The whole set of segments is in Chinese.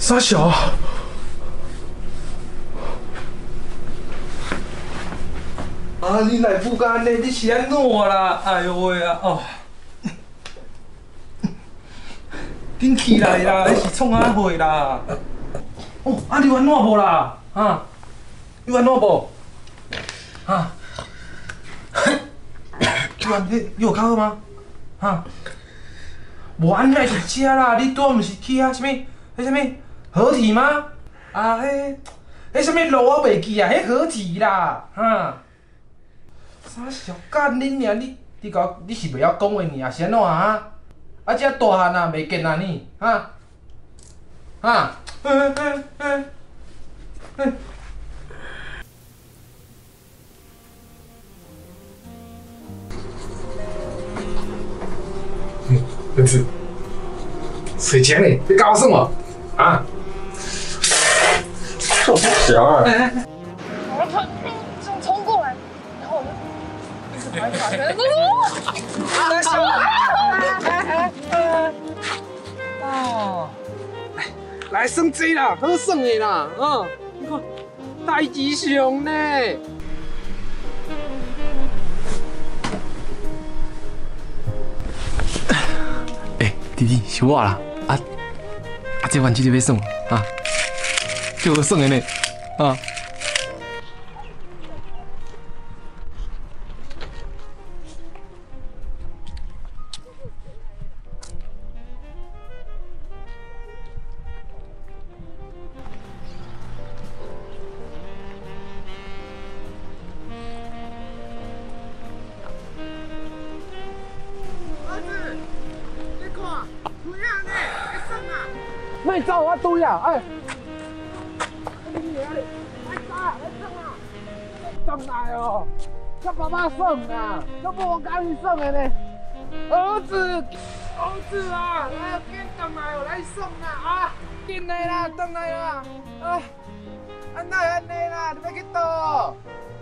傻小。啊！你来不干呢？你是安怎啦？哎呦喂啊！哦，紧起来啦！你是创啥货啦？哦，啊你有安怎无啦？啊，你有安怎无？啊？你有较好吗？啊？无安尼是食啦，你拄毋是去啊？什么？迄什么合体吗？啊，迄什么路我袂记啊，迄合体啦，哈。啥小干恁娘？你是袂晓讲话尔，是安怎啊？啊，遮大汉啊，袂见啊你，哈？哈？儿子，水钱呢？你搞什么？啊？这么小啊！ 我冲过来，然后我就一直拍拍，哦， 来算这啦，好算的啦，你看大吉祥呢。 弟弟是我啦，这玩具你要算啊？就好算的呢，啊。 卖走我对啊，哎，上来哦，叫爸爸送啊，要不我赶紧送的呢。儿子啊，来紧上来哦，来送啦啊，紧来啦，上来啦，啊，安尼啦，你要去倒？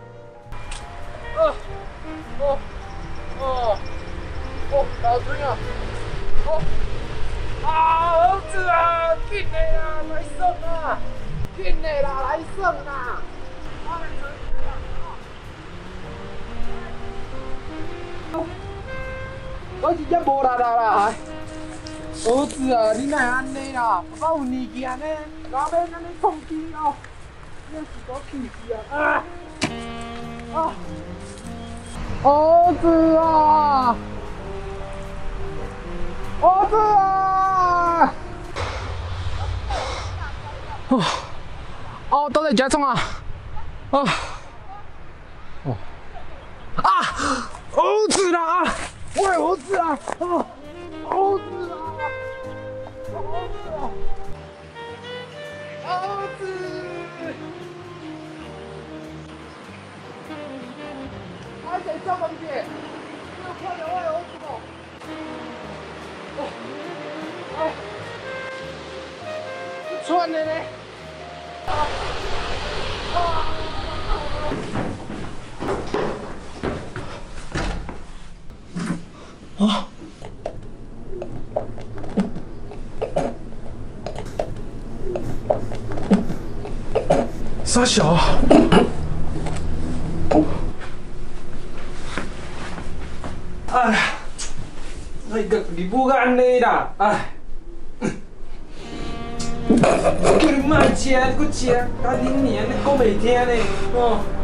老孙啊，儿子啊，紧的啦，来送啊，紧的啦，来送啦。我真正无力啦！儿子啊，你哪安尼啦？爸爸有年纪安尼，哪免安尼创气哦？你是我气死啊！儿子啊！儿子啊！都在家中啊！儿子啦！喂，儿子啊！儿子啊！儿子！快点上房间！快点喂儿子哦！穿的呢？ 傻小。哎，你个你不安尼啦，哎。叫你莫食，你搁食，甲恁娘你讲袂听呢，